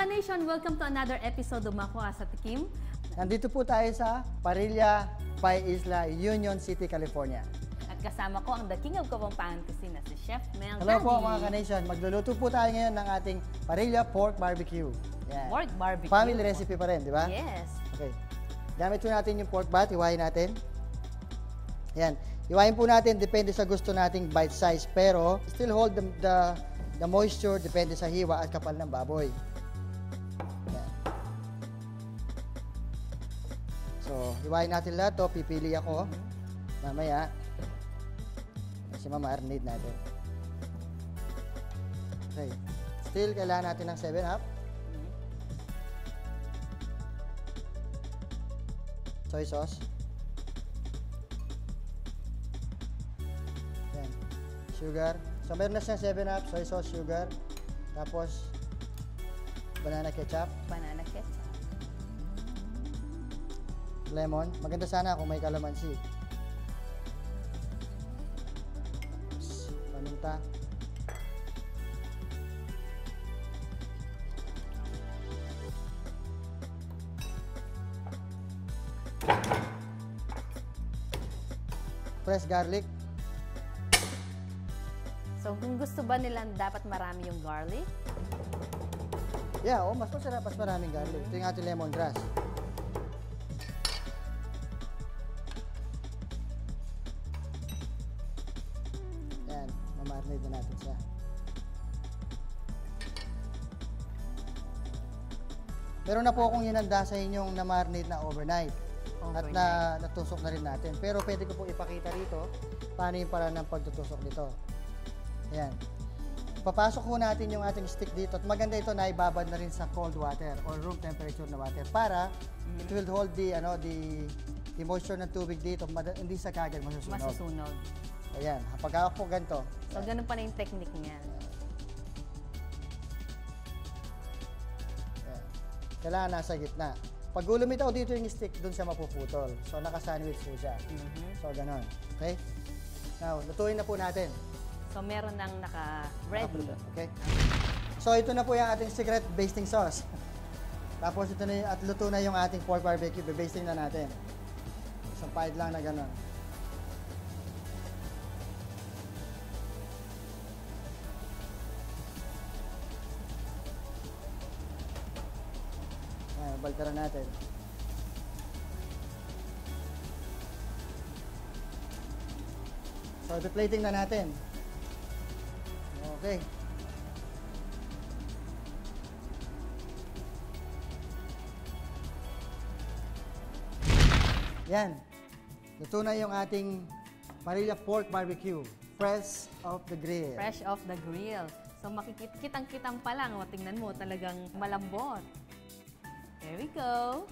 ka-nation, welcome to another episode of Makuha sa Tikim. Nandito po tayo sa Parrilla, Pai Isla, Union City, California. At kasama ko ang the king of Kapampangan Kusina, si Chef Mel. Hello po mga ka-nation. Magluluto po tayo ngayon ng ating Parrilla Pork Barbecue. Yan. Pork barbecue. Family recipe pa rin, di ba? Yes. Okay. Gamit po natin yung pork bat, iwain natin. Yan. Iwain po natin, depende sa gusto nating bite size, pero still hold the moisture, depende sa hiwa at kapal ng baboy. Yan. So, iwain natin lahat to. Pipili ako. Mamaya. Kasi mamarinate natin. Okay. Still, kailangan natin ng 7-up. Soy sauce. Yan. Sugar. So, meron na siyang 7-up, soy sauce, sugar. Tapos, banana ketchup. Banana ketchup. Lemon. Maganda sana kung may kalamansi. Paminta. Fresh garlic. So, kung gusto ba nila dapat marami yung garlic? Yeah, mas masarap, mas maraming garlic. Ito yung ating lemongrass. Yan, mamarinate na natin siya. Meron na po akong hinanda sa inyong na-marinate na overnight. At natusok na rin natin. Pero pwede ko po ipakita rito paano yung paraan ng pagtutusok nito. Ayan. Papasok po natin yung ating stick dito. At maganda ito na ibabad na rin sa cold water or room temperature na water para it will hold the moisture ng tubig dito. Hindi sa kagad masusunog. Masusunog. Ayan. Pagka po ganito. So, ganun pa na yung technique niya. Ayan. Kailangan nasa gitna. Pag lumitaw dito yung stick, doon siya mapuputol. So, naka-sandwich po siya. So, ganon. Okay? Now, lutuin na po natin. So, meron nang naka-ready. Okay? So, ito na po yung ating secret basting sauce. Tapos, ito na yung, at luto na yung ating pork barbecue. Be-basting na natin. Isang pahid lang na ganon. Baltaran natin. So, plating na natin. Okay. Yan. Luto na yung ating Parrilla Pork Barbecue. Fresh off the grill. Fresh off the grill. So, makikitang-kitang pa lang. Tingnan mo, talagang malambot. There we go.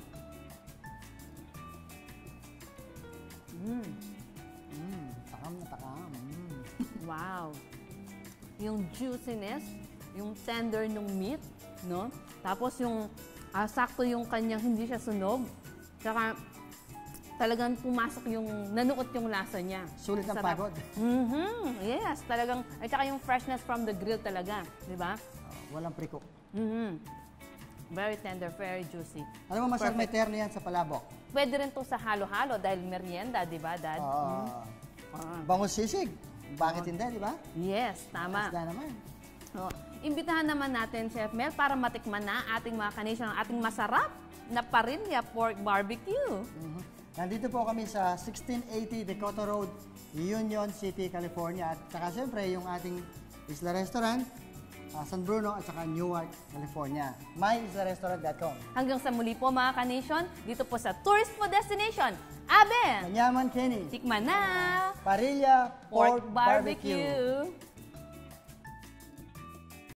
Takam na takam. Wow. Yung juiciness, yung tender ng meat, no? Tapos yung sakto yung kanyang hindi siya sunog. Tsaka talagang pumasok yung, nanuot yung lasa niya. Sulit ng pagod. Yes, talagang, at saka yung freshness from the grill talaga, di ba? Walang pre-cook. Very tender, very juicy. Alam mo, masarap may terno yan sa palabok. Pwede rin to sa halo-halo dahil merienda, di ba, Dad? Bangus sisig. Bakit hindi, di ba? Yes, tama. Isda naman. Imbitahan naman natin, Chef Mel, para matikman na ating mga ka-nation, ang ating masarap na Parrilla Pork Barbecue. Nandito po kami sa 1680 Dakota Road, Union City, California. At saka siyempre yung ating Isla Restaurant, San Bruno at saka Newark, California. MyIslaRestaurant.com. Hanggang sa muli po mga ka-nation, dito po sa Tourist po Destination, Aben! Kanyaman Kenny. Tikman na! Parrilla Pork Pork Barbecue. Barbecue.